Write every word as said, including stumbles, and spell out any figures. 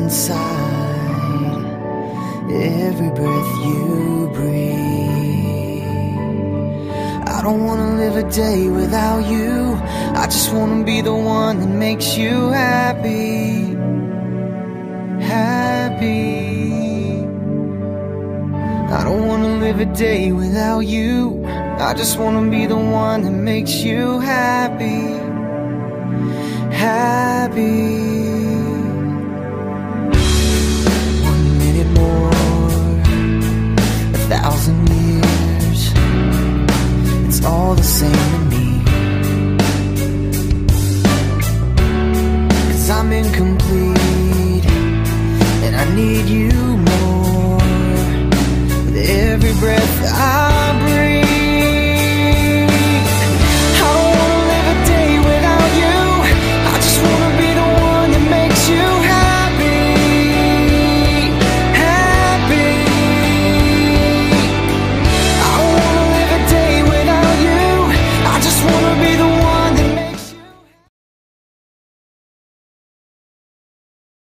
inside every breath you breathe. I don't wanna live a day without you. I just wanna be the one that makes you happy, happy. I don't wanna live a day without you. I just wanna be the one that makes you happy, happy. One minute more, a thousand years, it's all the same to me. 'Cause I'm incomplete